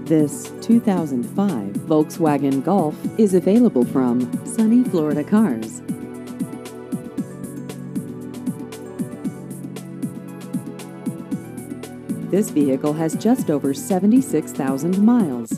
This 2005 Volkswagen Golf is available from Sunny Florida Cars. This vehicle has just over 76,000 miles.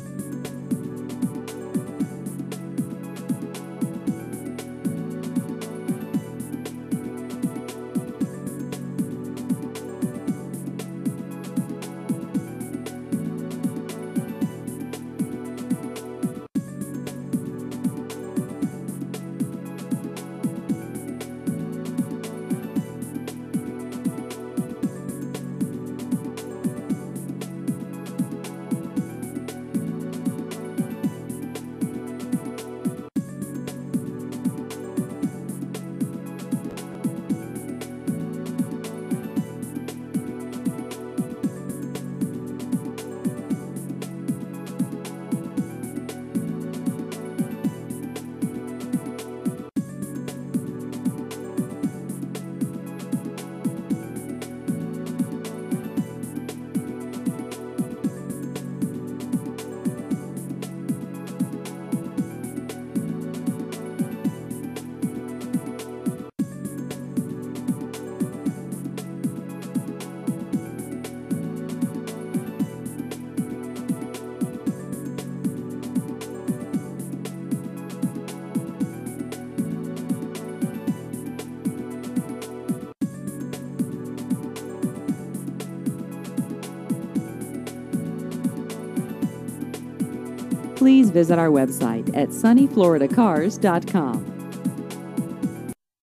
Please visit our website at sunnyfloridacars.com.